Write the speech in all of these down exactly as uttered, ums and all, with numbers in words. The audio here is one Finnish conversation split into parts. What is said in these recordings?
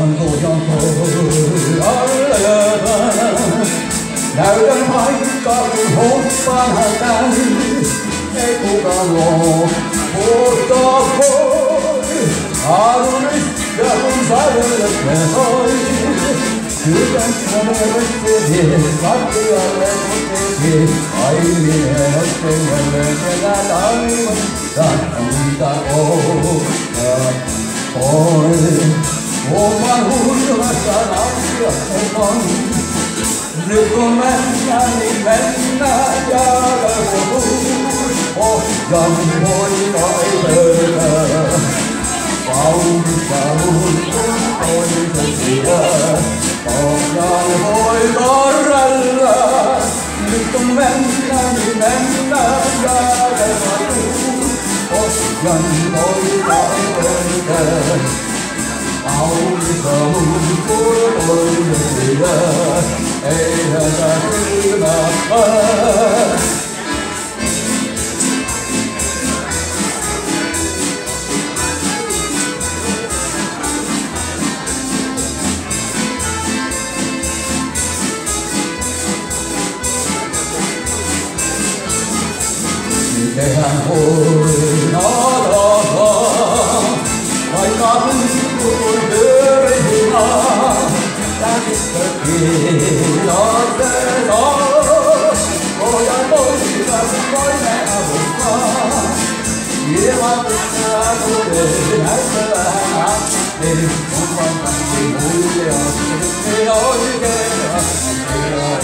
on tuojon alle. Näytän paikkaa, kun hoppaan hätän. Ei kukaan loo, mutta voi. Arvista, kun sävelet ne soi. Sydäntä merkkiä, kattialle kuttikin. Aiminen otteelle, siellä taivasta unta ohjaa. Oi, oman hurjasta naisia oman. Nyt kun mennään, niin mennään ja ohjan poika ei löydä. Kaunista luutkun toisen sijaa, ohjan poika rällä. Nyt kun mennään, niin mennään ja ohjan poika ei löydä. Kaunista luutkun toisen sijaa, eihän sä kylmäpää. Tehän hoinalaa, vaikka tuntuu kuin pyörinaa. Käsistä kiinnostetaan, pojan poika toinen avustaa. Ilman pitää tulee näyttää vähän asti, kun vaan kaikki muilijasti, ei oikein asti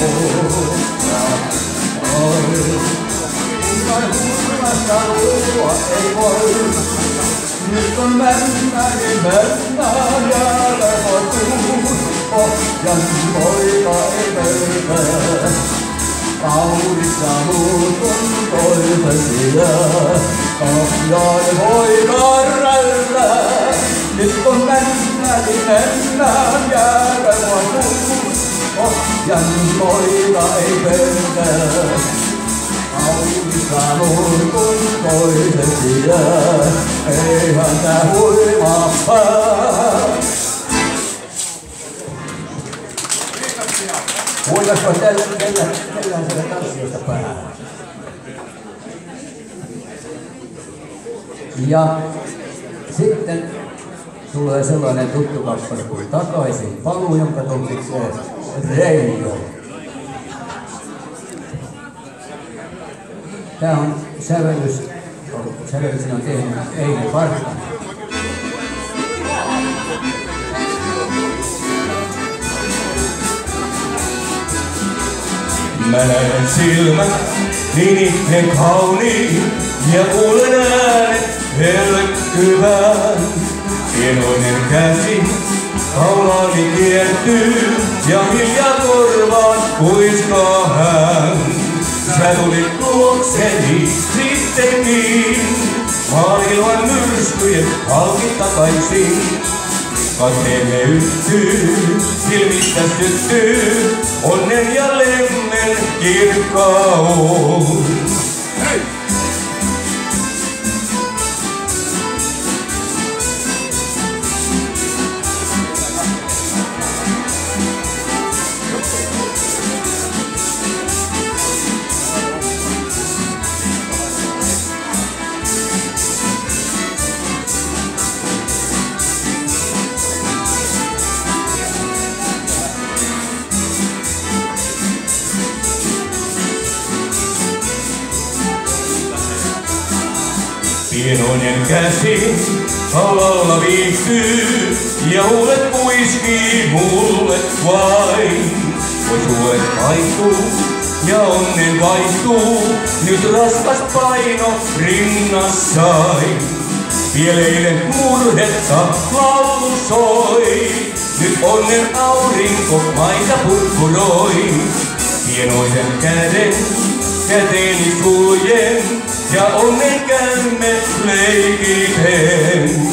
ole. Hurmasta ulkoa ei voi. Nyt kun mennään, niin mennään ja levotuu. Ohjan poika ei löytää. Kaunista muutun toisen sijaa. Ohjan poika rällää. Nyt kun mennään, niin mennään ja levotuu. Ohjan poika ei löytää. Kaunista nurkun toisen sijaa, eihän tää huimaa pää. Huimasko teillä sieltä tanssiosta päähän? Ja sitten tulee sellainen tuttu kappale kuin Takaisin paluu, jonka tulkitsee Reijo. Tää on sävellys, sävellyksen on tehnyt Eino Parkkanen. Mä näen silmät niin ihmeen kauniin ja kuulen äänet helkkyvän. Pienoinen käsi kaulaani kiertyy ja hiljaa korvaan kuiskaa hän. Sä tulit luokseni sittenkin, maailman myrskyjen halki takaisin. Katseemme yhtyy, silmistä syttyy, onnen ja lemmen kirkkaus. Hei! Pienoinen käsi alalla viihtyy ja huulet puiskii mulle vain. Voi suolet vaihtuu ja onnen vaihtuu, nyt raskas paino rinnassain. Pieleinen murhetta laulu soi, nyt onnen aurinko maita purpuroi. Pienoisen käden käteeni suljen ja onnen käymme leikiten.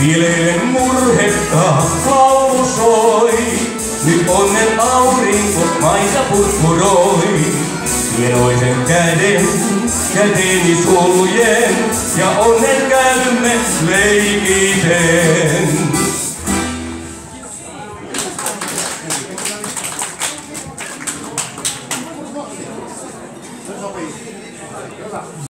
Vileilen murhetta laulu soi, nyt onnen aurinko maita purpuroi. Hienoisen käden käteni suljen ja onnen käymme leikiten.